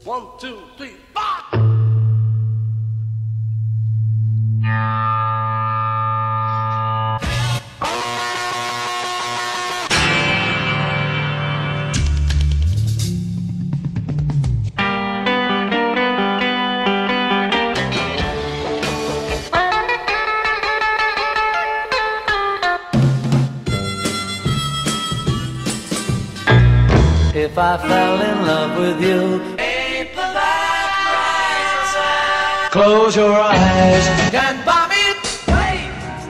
1, 2, 3, 4. If I fell in love with you, Paperback Writer. close your eyes. Can't buy me fave.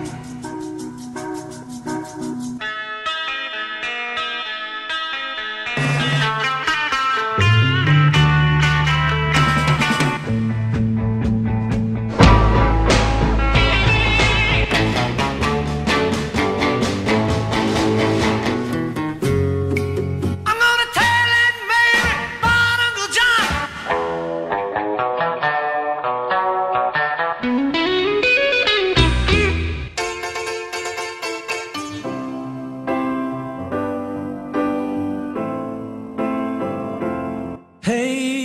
I'm gonna tell it, Mary, about Uncle John. Hey,